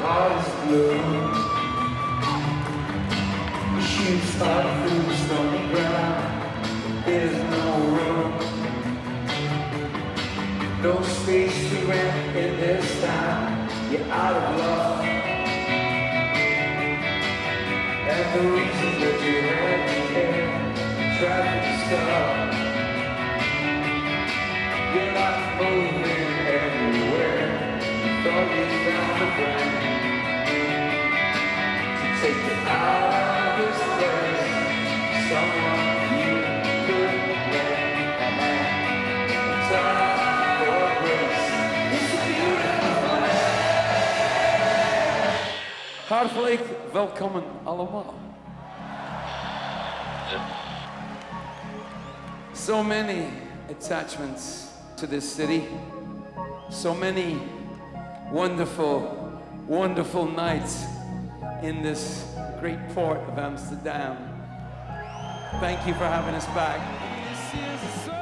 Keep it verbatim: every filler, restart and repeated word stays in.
heart is blue. The shoots up through the stony ground. There's no room, no space to rent in this town. You're out of love, and the reason that you had to care, traffic stop. You're not moving anywhere. You thought you found a friend to take you out of this place. Someone you could let. Time for grace. It's a beautiful land. Hartelijk welkom allemaal. So many attachments to this city. So many wonderful, wonderful nights in this great port of Amsterdam. Thank you for having us back.